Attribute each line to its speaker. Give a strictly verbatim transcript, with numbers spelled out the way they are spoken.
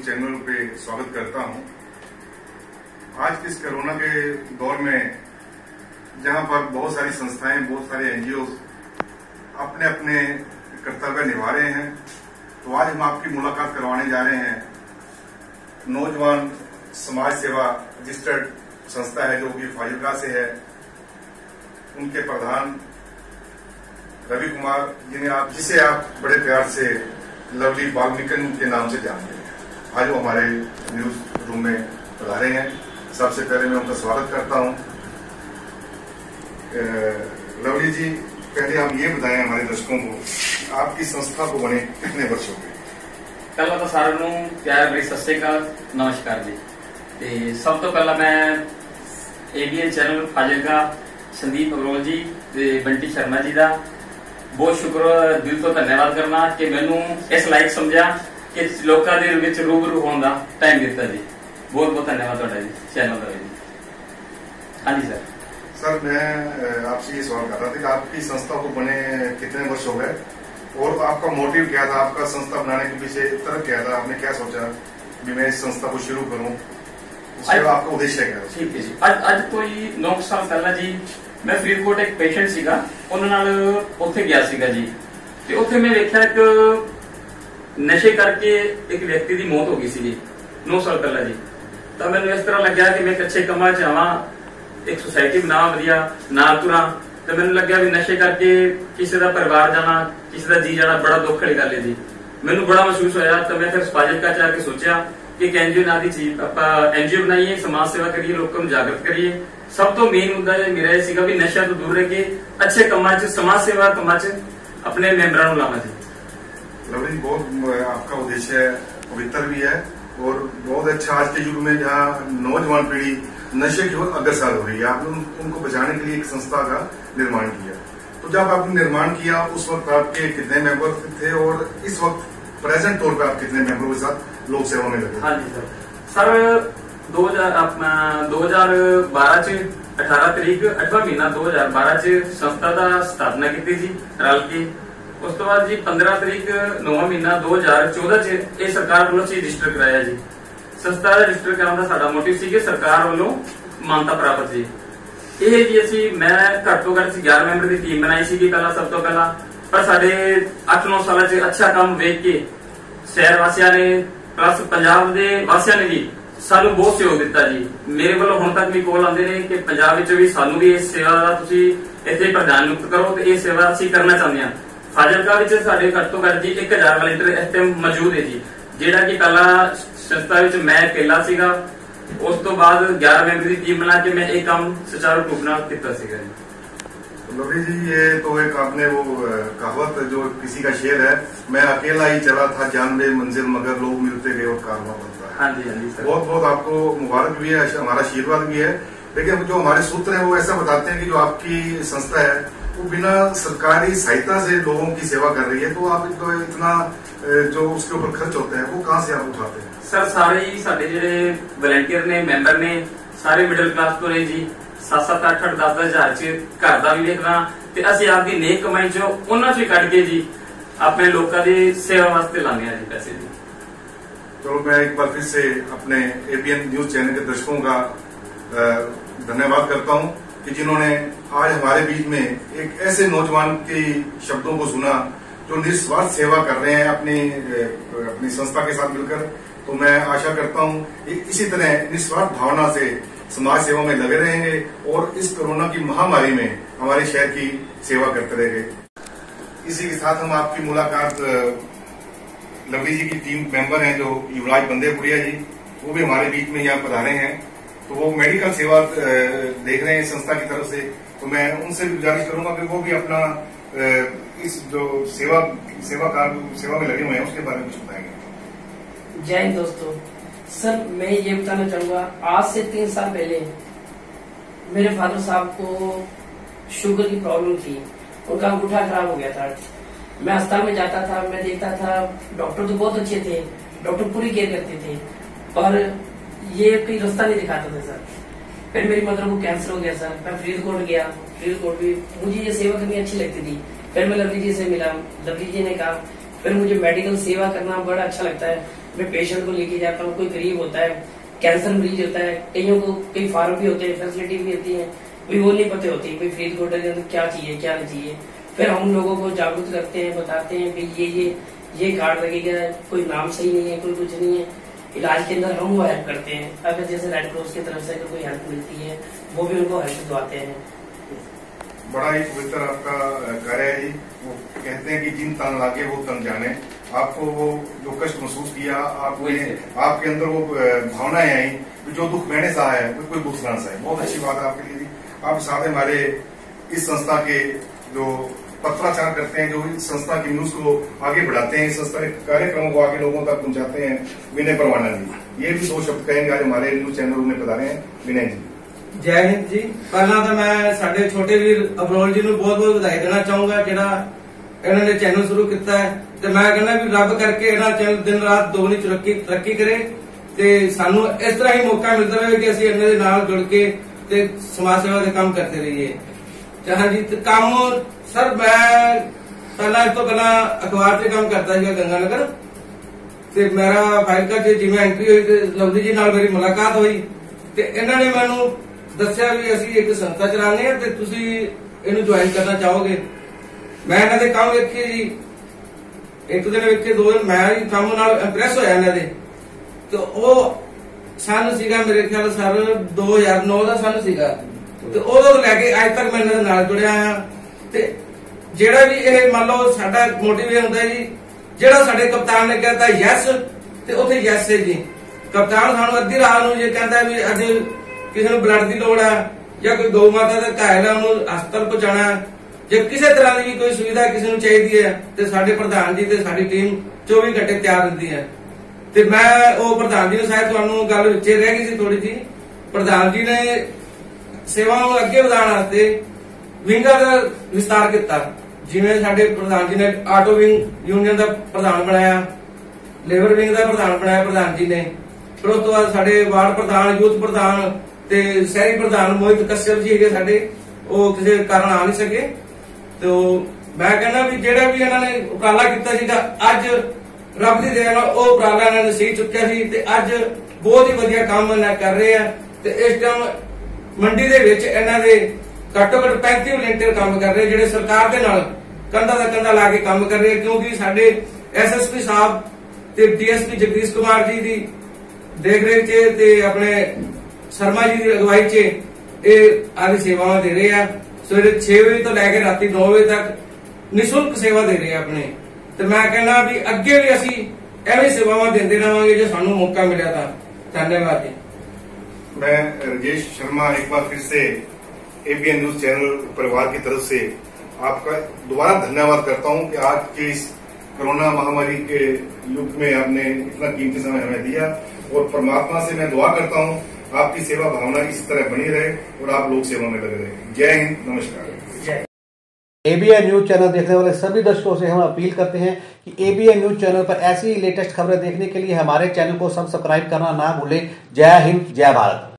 Speaker 1: Channel पे स्वागत करता हूं। आज के इस कोरोना के दौर में जहां पर बहुत सारी संस्थाएं, बहुत सारे एनजीओ अपने अपने कर्तव्य निभा रहे हैं, तो आज हम आपकी मुलाकात करवाने जा रहे हैं नौजवान समाज सेवा रजिस्टर्ड संस्था है जो कि फाजिलका से है, उनके प्रधान रवि कुमार जिन्हें आप जिसे आप बड़े प्यार से लवली वाल्मीकन के नाम से जानते हैं। आज वो हमारे न्यूज रूम में पधारे हैं। सबसे पहले मैं उनका स्वागत करता हूं। लवली जी, पहले आप ये बताएं हमारे दर्शकों को, आपकी संस्था को बने कितने वर्ष हो गए?
Speaker 2: पहला तो सारे नूं प्यार भरी सत श्री अकाल, नमस्कार जी। ते सब तो पहला मैं एबीएन चैनल फाजिलका संदीप अग्रवाल जी ते बंटी शर्मा जी का बहुत शुक्र दिल तो धन्यवाद करना कि मैनू इस लायक समझा कि लोगों के रूबरू होने का टाइम दिता जी। बहुत बहुत धन्यवाद जी चैनल का जी। हाँ जी सर।
Speaker 1: सर, मैं आपसे ये सवाल कर रहा था कि आपकी संस्था को बने कितने वर्ष हो गए और आपका मोटिव क्या था? आपका संस्था बनाने के पीछे तर्क क्या था? आपने क्या सोचा कि मैं इस संस्था को शुरू करूं? उसका आपका उद्देश्य क्या?
Speaker 2: ठीक है जी। आज आज कोई नौ साल पहला जी मैं फरीदकोट एक पेशेंट सीगा, उन्हां नाल उत्थे गया सीगा जी। ते उत्थे मैं देखा एक नशे करके एक व्यक्ति की मौत हो गई सी जी नौ साल पहला जी। तो मैंने इस तरह लग्या कि मैं एक अच्छे कमा च आवां, एक सोसाइटी बनावा वधिया नाल तुरां। तो मैंने लग्या भी नशे करके किसी का परिवार जाना, किसी का जी जाना बड़ा दुख वाली गल है जी। मैनू बड़ा महसूस होया। तो मैं फिर फाजिलका च आके सोचा कि एक एनजीओ ना दी चीज आप एनजीओ बनाइए, समाज सेवा करिए, लोगों को जागृत करिए। सब तो मेन मुद्दा मेरा यह सीगा भी नशा तो दूर रह के अच्छे कमा च समाज सेवा कमा च अपने मेंबरां लाना जी।
Speaker 1: लवली, बहुत आपका उद्देश्य पवित्र भी है और बहुत अच्छा। आज के युग में जहाँ नौजवान पीढ़ी नशे की ओर अग्रसर हो रही है, आपने उन, उनको बचाने के लिए एक संस्था का निर्माण किया। तो जब आपने निर्माण किया उस वक्त आपके कितने मेंबर थे और इस वक्त प्रेजेंट तौर पर आप कितने मेंबरों के साथ लोक सेवा में लगे?
Speaker 2: हाँ जी सर। सर दो हजार अपना दो हजार बारह च अठारह तरीक अठवा महीना दो हजार बारह च संस्था का स्थापना की जी रल के। उस तो बाद जी पंद्रह तरीक नौवा महीना दो हजार चौदह च ये सरकार वालों रजिस्टर कराया जी। संस्था रजिस्टर कराने का साडा मोटिव सी कि सरकार वालों मानता प्राप्त जी। ये जी असी मैं घट तो घट ग्यारह मैंबर की टीम बनाई सी पहला, सब तो पहला। पर साढ़े अठ नौ साल च अच्छा काम वेख के शहर वासियों ने प्लस पंजाब के वासियों ने भी सानू बहुत सहयोग दिता जी। मेरे वालों हुण तक भी कॉल आते हैं कि पंजाब विच भी सानू भी इस सेवा का तुसीं इत्थे प्रधान नियुक्त करो, तो ये सेवा असीं करना चाहते हैं। फाजिलका विच साडे घट तो घट जी एक हजार वॉलंटियर इस टाइम मौजूद है जी, जिहड़ा कि पहला संस्था विच मैं अकेला सीगा। उस तो बाद ग्यारह मैंबर की टीम बना के मैं एक काम सुचारू रूप नाल कीता सीगा जी।
Speaker 1: लवली जी, ये तो एक आपने वो कहावत जो किसी का शेर है, मैं अकेला ही चला था जानबे मंजिल मगर लोग मिलते गए और कारवां बनता है।
Speaker 2: हाँ जी, हाँ जी सर।
Speaker 1: बहुत बहुत आपको मुबारक भी है, हमारा आशीर्वाद भी है। लेकिन जो हमारे सूत्र है वो ऐसा बताते हैं कि जो आपकी संस्था है वो बिना सरकारी सहायता से लोगों की सेवा कर रही है, तो आप तो इतना जो उसके ऊपर खर्च होता है वो कहाँ से आप उठाते हैं? सर,
Speaker 2: सारे ही साडे जिहड़े वॉलंटियर ने, मेंबर ने, सारे मिडल क्लास तो ने जी। सत्त सत्त अठ अठ दस दस हजार च घर का भी देखना, ते असीं आपकी नेक कमाई चो उन्हां चों कढ के जी अपने लोगों की सेवा वास्ते लाने हैं जी पैसे जी।
Speaker 1: चलो, मैं एक बार फिर से अपने एबीएन न्यूज चैनल के दर्शकों का धन्यवाद करता हूं कि जिन्होंने आज हमारे बीच में एक ऐसे नौजवान के शब्दों को सुना जो निस्वार्थ सेवा कर रहे हैं अपनी अपनी संस्था के साथ मिलकर। तो मैं आशा करता हूं कि इसी तरह निस्वार्थ भावना से समाज सेवा में लगे रहेंगे और इस कोरोना की महामारी में हमारे शहर की सेवा करते रहेंगे। इसी के साथ हम आपकी मुलाकात लवली जी की टीम मेंबर हैं जो युवराज बंदेपुरिया जी, वो भी हमारे बीच में यहाँ पधारे हैं। तो वो मेडिकल सेवा देख रहे हैं संस्था की तरफ से, तो मैं उनसे भी गुजारिश करूंगा कि वो भी अपना इस जो सेवा सेवा कार्य सेवा में लगे हुए हैं उसके बारे में कुछ बताएंगे।
Speaker 3: जय हिंद दोस्तों। सर, मैं ये बताना चाहूंगा, आज से तीन साल पहले मेरे फादर साहब को शुगर की प्रॉब्लम थी, उनका अंगूठा खराब हो गया था। मैं अस्पताल में जाता था, मैं देखता था डॉक्टर तो बहुत अच्छे थे, डॉक्टर पूरी केयर करते थे, पर ये कोई रास्ता नहीं दिखाता था सर। फिर मेरी मदर को कैंसर हो गया सर, मैं फरीदकोट गया, फरीदकोट भी मुझे ये सेवा करनी अच्छी लगती थी। फिर मैं लवली जी से मिला, लवली जी ने कहा फिर मुझे मेडिकल सेवा करना बड़ा अच्छा लगता है, मैं पेशेंट को लेके जाता हूँ। कोई गरीब होता है, कैंसर मरीज होता है, कईयों को कई फार्म भी होते हैं, फैसिलिटी भी होती है, कोई वो नहीं पता होती, कोई फरीदकोट के अंदर क्या चाहिए क्या नहीं चाहिए। फिर हम लोगों को जागरूक करते हैं, बताते हैं कि ये ये ये कार्ड लगेगा, कोई नाम सही नहीं है, कोई कुछ नहीं है। इलाज के अंदर हम वो हेल्प करते हैं। अगर जैसे रेड क्रॉस की तरफ से अगर कोई हेल्प मिलती है वो भी उनको हेल्प दिलवाते हैं।
Speaker 1: बड़ा ही पवित्र आपका कार्य है जी। वो कहते हैं कि जिन तन लागे वो तन जाने। आपको वो जो कष्ट महसूस किया, आपने आपके अंदर वो भावनाएं आई, जो दुख मैंने सहा है वो कोई दूसरा ना सहे। बहुत अच्छी बात है आपके लिए। आप साथ हमारे इस संस्था के जो पत्राचार करते हैं, जो इस संस्था की न्यूज को आगे बढ़ाते हैं, इस संस्था के कार्यक्रमों को आगे लोगों तक पहुंचाते हैं, विनय परवाना जी। ये भी दो शब्द कहेंगे आज हमारे न्यूज चैनल में बता रहे हैं। विनय जी,
Speaker 4: जय हिंद जी। पहला तो मैं साडे छोटे वीर अबरोल जी ਨੂੰ बहुत बहुत ਵਧਾਈ ਦੇਣਾ ਚਾਹੂੰਗਾ, ਜਿਹੜਾ ਇਹਨਾਂ ਨੇ ਚੈਨਲ ਸ਼ੁਰੂ ਕੀਤਾ ਹੈ। ਤੇ ਮੈਂ ਕਹਿੰਦਾ ਵੀ ਰੱਬ ਕਰਕੇ ਇਹਨਾਂ ਚੈਨਲ ਦਿਨ ਰਾਤ ਦੋਗਣੀ ਤਰੱਕੀ ਤਰੱਕੀ ਕਰੇ ਤੇ ਸਾਨੂੰ ਇਸ ਤਰ੍ਹਾਂ ਹੀ ਮੌਕਾ ਮਿਲਦਾ ਰਹੇ ਕਿ ਅਸੀਂ ਇਹਨਾਂ ਦੇ ਨਾਲ ਜੁੜ ਕੇ ਤੇ ਸਮਾਜ ਸੇਵਾ ਦੇ ਕੰਮ ਕਰਦੇ ਰਹੀਏ। ਚਾਹਾਂ ਜੀ ਕੰਮ ਸਰ ਮੈਂ ਪਹਿਲਾਂ ਇਸ ਤੋਂ ਪਹਿਲਾਂ ਅਖਬਾਰ 'ਚ ਕੰਮ ਕਰਦਾ ਸੀਗਾ ਗੰਗਾਨਗਰ, ਤੇ ਮੇਰਾ ਫਾਈਲ ਚ ਜਿਵੇਂ ਐਂਟਰੀ ਹੋਈ ਤੇ ਲਵਲੀ ਜੀ ਨਾਲ ਮੇਰੀ ਮੁਲਾਕਾਤ ਹੋਈ ਤੇ ਇਹਨਾਂ ਨੇ ਮੈਨੂੰ ਦੱਸਿਆ ਵੀ ਅਸੀਂ ਇੱਕ ਸੰਸਥਾ ਚਲਾਉਂਦੇ ਆ ਤੇ ਤੁਸੀਂ ਇਹਨੂੰ ਜੁਆਇਨ ਕਰਨਾ ਚਾਹੋਗੇ। ਮੈਂ ਇਹਨਾਂ ਦੇ ਕੰਮ ਵੇਖੇ ਜੀ, ਇੱਕ ਦਿਨ ਵੇਖੇ, ਦੋ ਦਿਨ ਮੈਂ ਹੀ ਕੰਮ ਨਾਲ ਇੰਪ੍ਰੈਸ ਹੋਇਆ ਇਹਨਾਂ ਦੇ। ਤੇ ਉਹ ਸਨ ਸੀਗਾ ਮੇਰੇ ਖਿਆਲ ਸਰ ਦੋ ਹਜ਼ਾਰ ਨੌ ਦਾ ਸਨ ਸੀਗਾ, ਤੇ ਉਦੋਂ ਤੋਂ ਲੈ ਕੇ ਅੱਜ ਤੱਕ ਮੈਂ ਇਹਨਾਂ ਦੇ ਨਾਲ ਜੁੜਿਆ ਆ। ਤੇ ਜਿਹੜਾ ਵੀ ਇਹ ਮੰਨ ਲਓ ਸਾਡਾ ਮੋਟਿਵ ਇਹ ਹੁੰਦਾ ਜੀ, ਜਿਹੜਾ ਸਾਡੇ ਕਪਤਾਨ ਨੇ ਕਹਿੰਦਾ ਯੈਸ ਤੇ ਉੱਥੇ ਯੈਸ ਹੈ ਜੀ। ਕਪਤਾਨ ਸਾਨੂੰ ਅੱਧੀ ਰਾਤ ਨੂੰ ਜੇ ਕਹਿੰਦਾ ਵੀ ਅੱਜ ਕਿਸੇ ਨੂੰ ਬਲੱਡ ਦੀ ਲੋੜ ਆ ਜਾਂ ਕੋਈ ਗਊ ਮਾਤਾ ਦਾ ਘਾਇਲ ਆ ਉਹਨੂੰ ਹਸਪਤਾਲ ਪਹੁੰਚਾਉਣਾ, ਜੇ ਕਿਸੇ ਤਰ੍ਹਾਂ ਦੀ ਕੋਈ ਸੁਵਿਧਾ ਕਿਸੇ ਨੂੰ ਚਾਹੀਦੀ ਹੈ ਤੇ ਸਾਡੇ ਪ੍ਰਧਾਨ ਜੀ ਤੇ ਸਾਡੀ ਟੀਮ ਚੌਵੀ ਘੰਟੇ ਤਿਆਰ ਰਹਿੰਦੀ ਹੈ। ਤੇ ਮੈਂ ਉਹ ਪ੍ਰਧਾਨ ਜੀ ਨੂੰ ਸ਼ਾਇਦ ਤੁਹਾਨੂੰ ਗੱਲ ਵਿੱਚੇ ਰਹਿ ਗਈ ਸੀ ਥੋੜੀ ਜੀ। ਪ੍ਰਧਾਨ ਜੀ ਨੇ ਸੇਵਾਵਾਂ ਨੂੰ ਅੱਗੇ ਵਧਾਉਣ ਵਾਸਤੇ ਵਿੰਗਾਂ ਦਾ ਵਿਸਤਾਰ ਕੀਤਾ। ਜਿਵੇਂ ਸਾਡੇ ਪ੍ਰਧਾਨ ਜੀ ਨੇ ਆਟੋ ਵਿੰਗ ਯੂਨੀਅਨ ਦਾ ਪ੍ਰਧਾਨ ਬਣਾਇਆ, ਲੇਬਰ ਵਿੰਗ ਦਾ ਪ੍ਰਧਾਨ ਬਣਾਇਆ ਪ੍ਰਧਾਨ ਜੀ ਨੇ। ਫਿਰ ਉਸ ਤੋਂ ਬਾਅਦ ਸਾਡੇ ਵਾਰਡ ਪ੍ਰਧਾਨ, ਯੂਥ ਪ੍ਰਧਾਨ ਤੇ ਸ਼ਹਿਰੀ ਪ੍ਰਧਾਨ ਮੋਹਿਤ ਕਸ਼ਯਪ ਜੀ ਹੈਗੇ ਸਾਡੇ, ਉਹ ਕਿਸੇ ਕਾਰਨ ਆ ਨਹੀਂ ਸਕੇ। ਤੇ ਮੈਂ ਕਹਿੰਦਾ ਵੀ ਜਿਹੜਾ ਵੀ ਇਹਨਾਂ ਨੇ ਉਪਰਾਲਾ ਕੀਤਾ ਸੀਗਾ, ਅੱਜ ਰੱਬ ਦੀ ਦਇਆ ਨਾਲ ਉਹ ਉਪਰਾਲਾ ਇਹਨਾਂ ਨੇ ਸਹੀ ਚੁੱਕਿਆ ਸੀ ਤੇ ਅੱਜ ਬਹੁਤ ਹੀ ਵਧੀਆ ਕੰਮ ਇਹਨਾਂ ਕਰ ਰਹੇ ਆ। ਤੇ ਇਸ ਟਾਈਮ ਮੰਡੀ ਦੇ ਵਿੱਚ ਇਹਨਾਂ ਦੇ ਘੱਟੋ ਘੱਟ ਪੈਂਤੀ ਵਲੰਟੀਅਰ ਕੰਮ ਕਰ ਰਹੇ, ਜਿਹੜੇ ਸਰਕਾਰ ਦੇ ਨਾਲ ਕੰਧਾ ਦਾ ਕੰਧਾ ਲਾ ਕੇ ਕੰਮ ਕਰ ਰਹੇ। ਕਿਉਂਕਿ ਸਾਡੇ ਐਸ ਐਸ ਪੀ ਸਾਹਿਬ ਤੇ D S P Jagdish Kumar ji ਦੀ ਦੇਖ ਰੇਖ ਚ ਤੇ ਆਪਣੇ ਸ਼ਰਮਾ ਜੀ ਦੀ ਅਗਵਾਈ ਚ ਇਹ ਆਦਿ ਸੇਵਾਵਾਂ ਦੇ ਰਹੇ ਆ। ਸਵੇਰੇ ਛੇ ਵਜੇ ਤੋਂ ਲੈ ਕੇ ਰਾਤੀ ਨੌ ਵਜੇ ਤੱਕ ਨਿਸ਼ੁਲਕ ਸੇਵਾ ਦੇ ਰਹੇ ਆ ਆਪਣੇ। ਤੇ ਮੈਂ ਕਹਿੰਦਾ ਵੀ ਅੱਗੇ ਵੀ ਅਸੀਂ ਐਵੇਂ ਸੇਵਾਵਾਂ ਦਿੰਦੇ ਰਹਾਂਗੇ ਜੇ ਸਾਨੂੰ मौका मिला था। धन्यवाद जी।
Speaker 1: मैं राजेश शर्मा एक बार फिर से एबीएन न्यूज चैनल परिवार की तरफ से आपका दोबारा धन्यवाद करता हूं कि आज के इस कोरोना महामारी के युग में आपने इतना कीमती समय हमें दिया, और परमात्मा से मैं दुआ करता हूं आपकी सेवा भावना इस तरह बनी रहे और आप लोग सेवा में लगे रहे। जय हिंद, नमस्कार।
Speaker 5: एबीएन न्यूज चैनल देखने वाले सभी दर्शकों से हम अपील करते हैं कि एबीएन न्यूज चैनल पर ऐसी लेटेस्ट खबरें देखने के लिए हमारे चैनल को सब्सक्राइब करना ना भूलें। जय हिंद, जय भारत।